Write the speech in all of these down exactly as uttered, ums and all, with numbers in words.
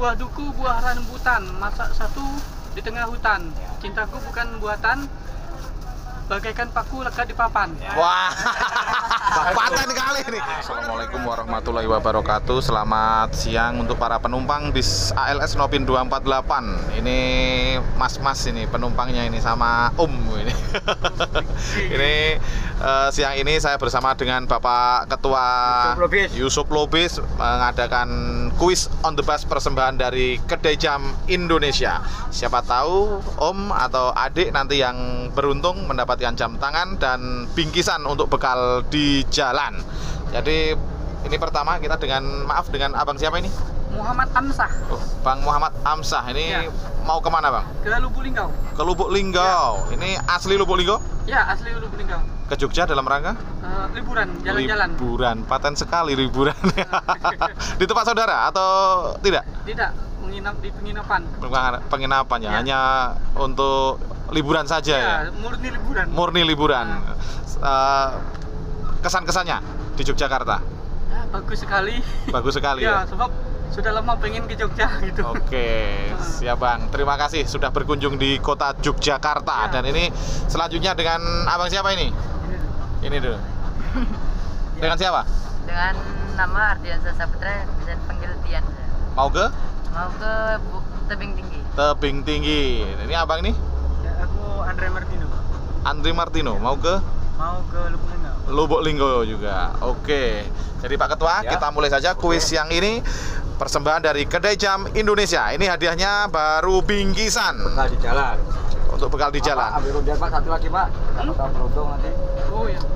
Buah duku, buah rambutan, masak satu di tengah hutan. Cintaku bukan buatan, bagaikan paku lekat di papan. Wah, paten kali ini. Assalamualaikum warahmatullahi wabarakatuh. Selamat siang untuk para penumpang di A L S Nopin dua empat delapan. Ini mas-mas ini penumpangnya ini sama Om ini. Ini uh, siang ini saya bersama dengan Bapak Ketua Yusuf Lobis mengadakan kuis on the bus persembahan dari Kedai Jam Indonesia. Siapa tahu Om atau adik nanti yang beruntung mendapatkan jam tangan dan bingkisan untuk bekal di jalan. Jadi ini pertama kita dengan maaf dengan abang siapa ini? Muhammad Amsah. Oh, Bang Muhammad Amsah ini ya. Mau kemana Bang? Ke Lubuk Linggau. Ke Lubuk Linggau. Ya. Ini asli Lubuk Linggau? Ya, asli Lubuk Linggau. Ke Jogja dalam rangka? Uh, liburan, jalan-jalan. Liburan, paten sekali liburan. Di tempat saudara atau tidak? Tidak, menginap di penginapan. Penginapan ya, ya. Hanya untuk liburan saja ya? Ya, murni liburan. Murni liburan. Nah. Uh, kesan-kesannya di Yogyakarta? Ya, bagus sekali. Bagus sekali ya, ya. Sebab sudah lama pengen ke Jogja gitu. Oke, siap Bang. Terima kasih sudah berkunjung di kota Yogyakarta. Ya. Dan ini selanjutnya dengan abang siapa ini? Ini, ini dulu. Dengan siapa? Dengan nama Ardiansa Saputra, bisa dipanggil Tian. Mau ke? Mau ke Tebing Tinggi. Tebing Tinggi. Ini abang nih? Ya, aku Andre Martino. Andre Martino, mau ke? Mau ke Lubuk Linggau. Lubuk Linggau juga. Oke. Jadi Pak Ketua, ya. Kita mulai saja kuis yang ini. Persembahan dari Kedai Jam Indonesia. Ini hadiahnya baru bingkisan. Bekal di jalan. Untuk bekal di jalan. Pak, ambil undian Pak, satu lagi Pak. Hmm? Dapat beruntung nanti. Oh ya.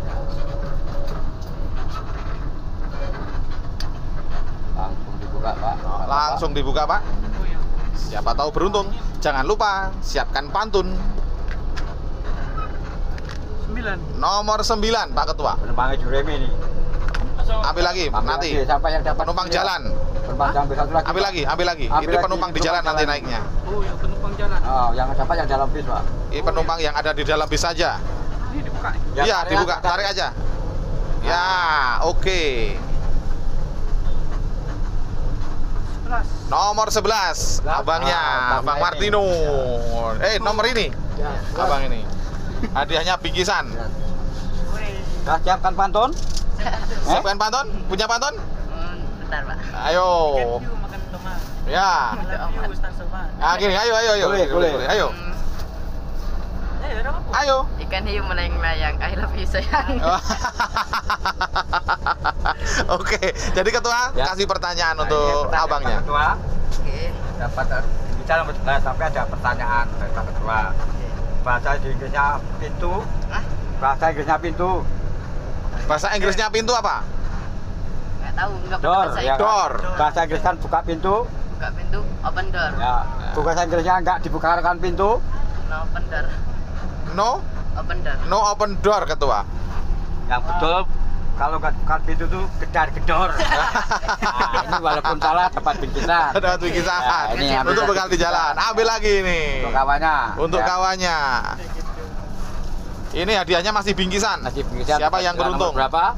Langsung dibuka Pak. Langsung dibuka Pak. Oh ya. Siapa tahu beruntung. Jangan lupa siapkan pantun. Sembilan. Nomor sembilan Pak Ketua. Penumpangnya Juremi nih. Ambil lagi Ambil nanti. Lagi. Siapa yang dapat Penumpang ini, jalan. Penumpang ambil satu lagi. Ambil lagi, ambil lagi. Ambil Itu lagi, penumpang di jalan nanti jalan. naiknya. Oh ya, penumpang jalan. Oh, yang dapat yang dalam bis Pak. Ini penumpang yang ada di dalam bis saja. Ini dibuka. Ya, Iya, tarik dibuka, aja, tarik aja. Ya, oke. Sebelas. Nomor sebelas, abangnya, Ah, Bang ini. Martino. Eh, nomor ini. Ya, Abang ini. Hadiahnya bingkisan. Sudah siapkan pantun? Siapkan pantun? Punya pantun? Hmm, bentar Pak. Ayo. Makan tomat. Ya. Love you, Ustaz Sobat. Ah, gini, ayo, ayo, ayo. Boleh, boleh. Ayo. Hmm, Eh, ada apa? Ayo. ikan hiu melayang-layang, I love you sayang. Oke, jadi Ketua Ya. kasih pertanyaan Nah, untuk ini pertanyaan abangnya. Pak Ketua. Oke. Dapat bicara nah, sampai ada pertanyaan dari Pak Ketua. Bahasa Inggrisnya pintu. Hah? Bahasa Inggrisnya pintu. Bahasa Inggrisnya pintu apa? Nggak tahu, nggak Door, pernah bahasa ya. Inggris. Door. Bahasa Inggris kan buka pintu. Buka pintu, open door. Ya. Bahasa Inggrisnya enggak dibukakan pintu. No open door. No, Open door. no open door Ketua. Yang betul kalau nggak buka pintu tuh gedar gedor. Nah, ini walaupun salah dapat bingkisan. Ada bingkisan. Ya, ini ambil Untuk lagi bekal di jalan. Ambil lagi ini. Untuk kawannya. Untuk Ya. kawannya. Ini hadiahnya masih bingkisan. Masih bingkisan. Siapa yang Nomor beruntung? Berapa?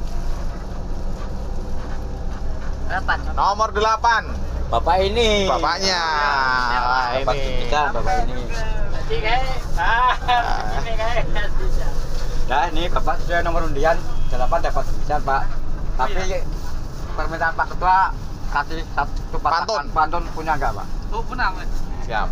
Delapan. Nomor delapan. Bapak ini. Bapaknya. Wah, Dapat ini. bingkisan bapak ini. Tadi kayak, ah, ini kayak bisa. Nah, ini bapak sudah nomor undian delapan dapat bingkisan Pak. Tapi permintaan Pak Ketua kasih satu patah Pantun. pantun punya nggak Pak? Oh, benar, Mas. Siap.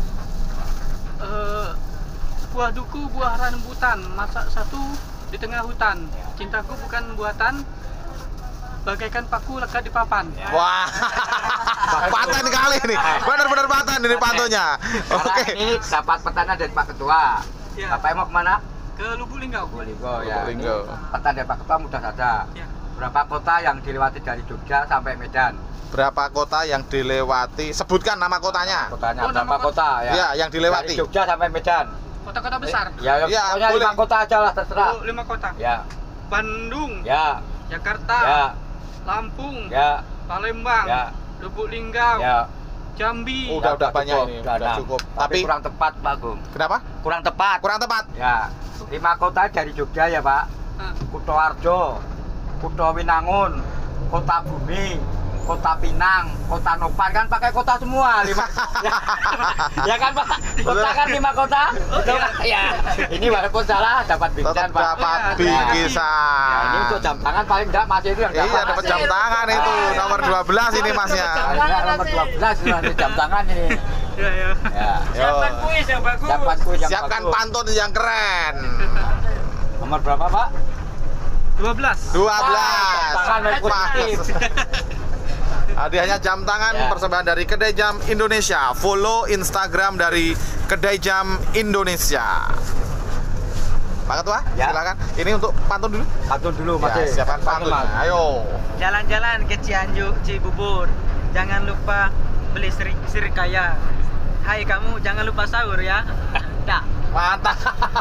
Eh, buah duku, buah rambutan, masak satu di tengah hutan. Cintaku bukan buatan, bagaikan paku lekat di papan. Wah. Paten kali ini. Benar-benar paten ini pantunnya. Karena Oke. ini dapat pertanyaan dari Pak Ketua. Ya. Bapak mau kemana? Ke Lubuk Linggau. Lubuk ya. Lubuk Linggau. Ini pertanyaan dari Pak Ketua mudah saja. Ya. Berapa kota yang dilewati dari Jogja sampai Medan? Berapa kota yang dilewati? Sebutkan nama kotanya. Kotanya Oh, nama berapa kota ya? Ya, yang dilewati. Dari Jogja sampai Medan. Kota-kota besar. Ya, Ya, pokoknya boleh. lima kota aja lah terserah. Oh, lima kota. Ya, Bandung, ya, Jakarta, ya, Lampung, ya, Palembang, ya, Lubuk Linggau, ya. Jambi. Udah, udah Cukup, banyak ini, udah enam. cukup. Tapi, Tapi kurang tepat Pak Gung. kenapa? Kurang tepat. Kurang tepat. Ya, lima kota dari Jogja ya Pak. Nah, Kutoarjo, Kuto Winangun, Kota Bumi, Kota Pinang, Kota Nopan kan pakai kota semua lima. ya, ya kan Pak, kota kan lima kota. Betul kan? Ya. Ini walaupun salah dapat bingkisan Tetap Pak. dapat Ya. bingkisan. Nah, ini untuk jam tangan paling enggak masih itu yang dapat. Iya, dapat jam tangan itu nomor dua belas ini Masnya. Nah, nomor dua belas itu nanti jam tangan ini. Ya, ya. Ya. Siapkan kuis yang bagus. Siapkan kuis yang Siapkan bagus. pantun yang keren. Nomor berapa Pak? dua belas. dua belas. Jam tangan dari positif. Hadiahnya jam tangan Ya. persembahan dari Kedai Jam Indonesia. Follow Instagram dari Kedai Jam Indonesia. Pak Ketua, Ya. silakan. Ini untuk pantun dulu. Pantun dulu Ya, Mas. siapkan pantun. Mas. Ayo. Jalan-jalan ke Cianjur, Cibubur. Jangan lupa beli siri, sirikaya. Hai kamu, jangan lupa sahur ya. Dah. Mantap.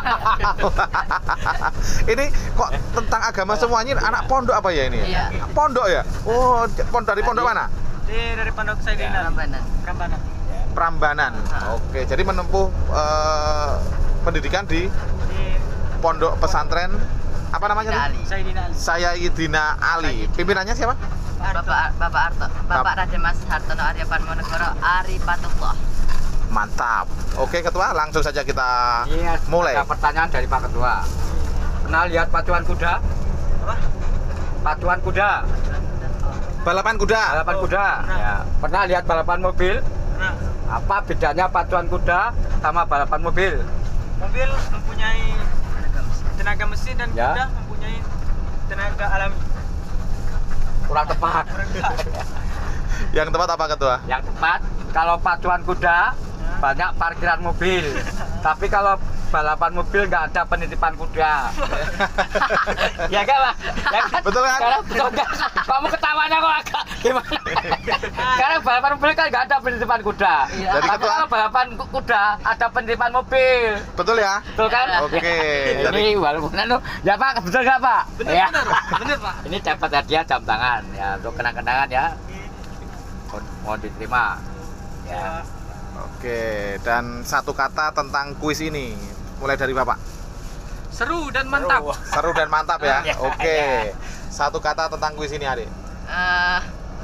Ini kok tentang agama semuanya anak pondok apa ya ini? Iya. Pondok ya? Oh, pondok dari pondok mana? Di dari Pondok Saidina. Prambanan. Prambanan. Prambanan. Oke, jadi menempuh eh, pendidikan di Di pondok pesantren apa namanya? Sayyidina Ali. Saidina Ali. Sayyidina Ali. Pimpinannya siapa? Bapak Bapak Arto, Bapak Raja Mas Hartono Arya Parmonegoro Arifat-ullah. Mantap. Oke, Ketua, langsung saja kita Ini mulai. ada pertanyaan dari Pak Ketua. Pernah lihat pacuan kuda? Apa? Pacuan kuda. Balapan kuda. Balapan kuda. Pernah. Ya. Pernah lihat balapan mobil? Nah, Apa bedanya pacuan kuda sama balapan mobil? mobil mempunyai tenaga mesin dan Ya. kuda mempunyai tenaga alami. Kurang tepat. Kurang tepat. Yang tepat apa, Ketua? Yang tepat, kalau pacuan kuda banyak parkiran mobil. Tapi kalau balapan mobil nggak ada penitipan kuda. Ya kan Pak? Ya kan? Betul kan? Karena betul kan? Kamu ketawanya kok agak gimana? Karena balapan mobil kan nggak ada penitipan kuda. Iya. Jadi Tapi ketua- kalau balapan ku- kuda ada penitipan mobil. Betul ya? Betul kan? Oke. Ini walaupun anu, ya Pak, betul nggak Pak? Bener, Ya. bener, bener Pak. Ini dapat hadiah jam tangan ya untuk kenang-kenangan ya. Mohon, mohon diterima. Ya. Oke, dan satu kata tentang kuis ini. Mulai dari Bapak. Seru dan mantap. Seru dan mantap ya. Ya, Oke. Satu kata tentang kuis ini, Adik. Eh,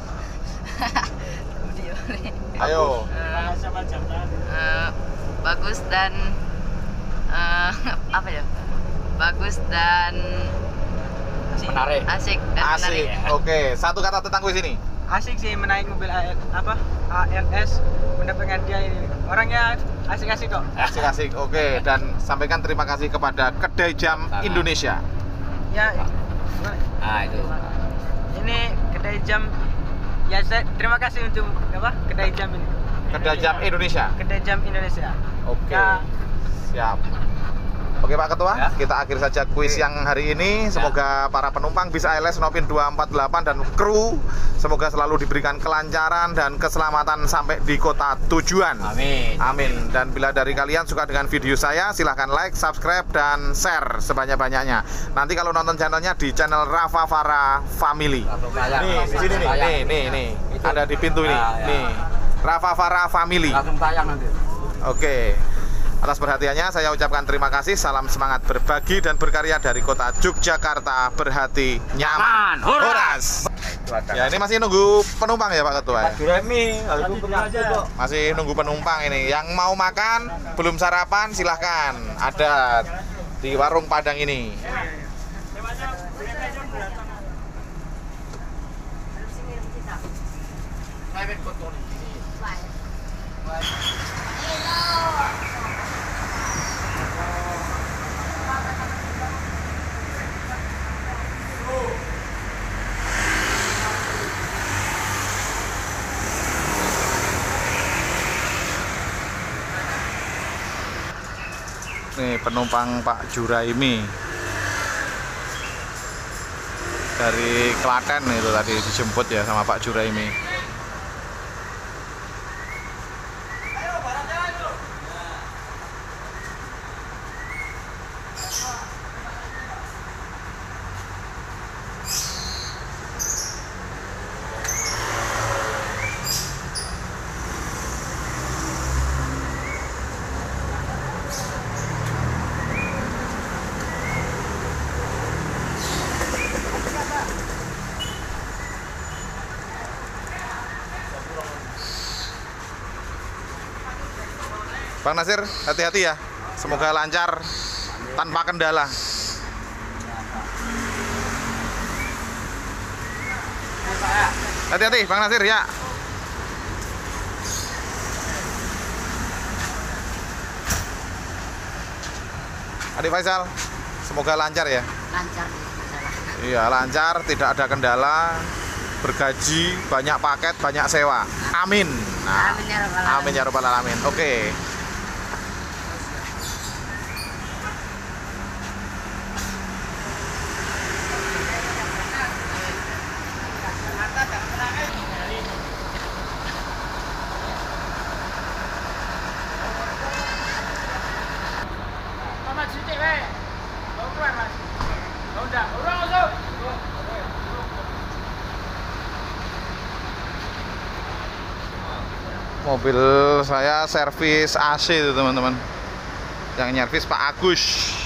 Ayo. eh, bagus dan eh, apa ya? Bagus dan Menarik. asik dan Asik. menarik. Oke, satu kata tentang kuis ini. Asik sih menaik mobil A L, apa A L S mendapatkan dia ini. Orangnya asik-asik kok. Asik-asik. Oke, dan sampaikan terima kasih kepada Kedai Jam Sama. Indonesia. Ya, Nah, itu. ini kedai jam. Ya saya terima kasih untuk apa kedai jam ini. Kedai Jam Indonesia. Kedai jam Indonesia. Oke. Ya. Siap. Oke Pak Ketua, Ya. kita akhiri saja kuis yang hari ini. Semoga para penumpang bis A L S Nopin dua empat delapan dan kru semoga selalu diberikan kelancaran dan keselamatan sampai di kota tujuan. Amin. Amin. Dan bila dari kalian suka dengan video saya, silahkan like, subscribe, dan share sebanyak-banyaknya. Nanti kalau nonton channelnya di channel Rafa Farah Family. Nih, di sini nih, nih, nih, nih. Itu. Ada di pintu ini. Ya, ya. Nih, Rafa Farah Family. Langsung tayang nanti. Oke. Atas perhatiannya saya ucapkan terima kasih. Salam semangat berbagi dan berkarya dari kota Yogyakarta. Berhati nyaman. Nyaman. Horas. Horas. Itu ada. Ya, ini masih nunggu penumpang ya Pak Ketua. Pak Juremi, harus penyakit kok. Masih nunggu penumpang ini. Yang mau makan, belum sarapan, silahkan. Ada di warung Padang ini. Nih penumpang Pak Juraimi dari Klaten itu tadi dijemput ya sama Pak Juraimi. Bang Nasir, hati-hati ya. Semoga lancar tanpa kendala. Hati-hati Bang Nasir ya. Adik Faisal, semoga lancar ya. Lancar. Iya, lancar, tidak ada kendala, bergaji, banyak paket, banyak sewa. Amin. Nah, Amin ya rabbal alamin. amin ya rabbal alamin. Oke. Mobil saya servis A C itu teman-teman. Yang nyervis Pak Agus.